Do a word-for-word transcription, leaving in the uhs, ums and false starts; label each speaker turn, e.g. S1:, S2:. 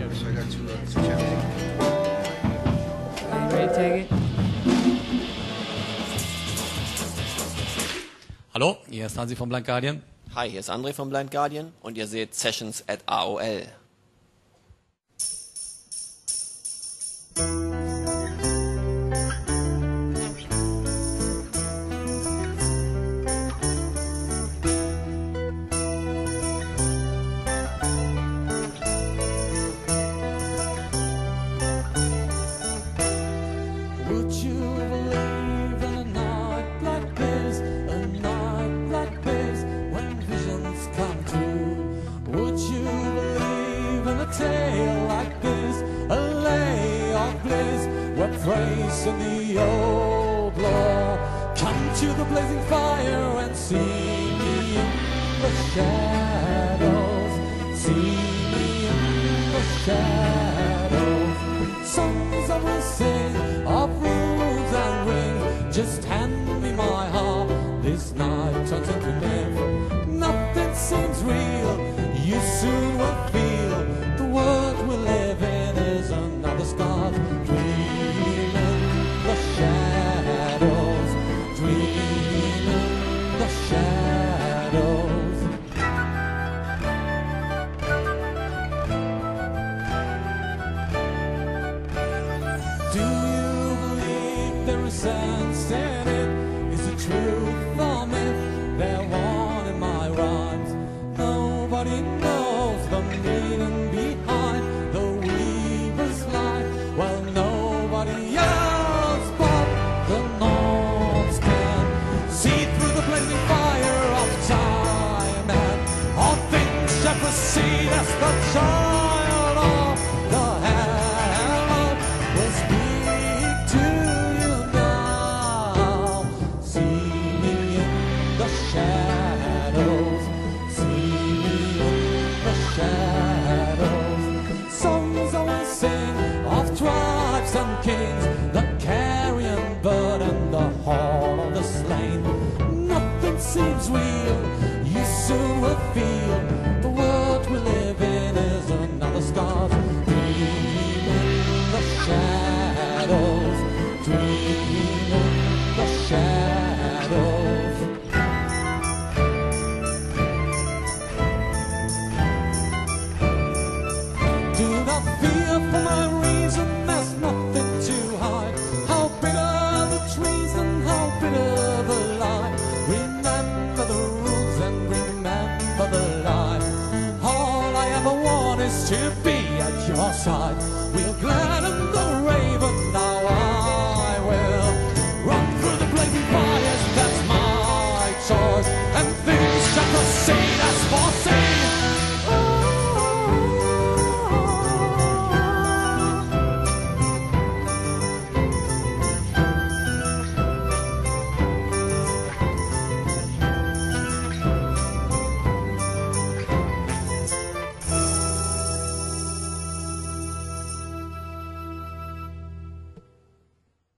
S1: So I got two, uh, two channels.
S2: Are you ready to take it?
S3: Hallo, hier ist Hansi von Blind Guardian.
S4: Hi, hier ist André von Blind Guardian und ihr seht Sessions at A O L.
S5: Would you believe in a night like this, a night like this, when visions come true? Would you believe in a tale like this, a lay of bliss, where praise in the old law? Come to the blazing fire and see me in the shadows, see me in the shadows. Songs I will sing of rules and rings. Just hand me my heart. This night turns into myth. Nothing seems real. You soon will feel the world we live in is another scar's dream in the shadows. Dream in the shadows. Do you believe there is sense in it? Is it truth or myth? They're one in my rhymes. Nobody knows the meaning behind the weaver's line. Well, nobody else but the Nords can see through the blazing fire of time, and all things shall proceed as the child of the hand will speak to you now. See me in the shadows, see me in the shadows. Songs I will sing of tribes and kings, the carrion bird and the hall of the slain. Nothing seems real, you soon will feel the world we live in is another scar's dream in the shadows, dream in the shadows.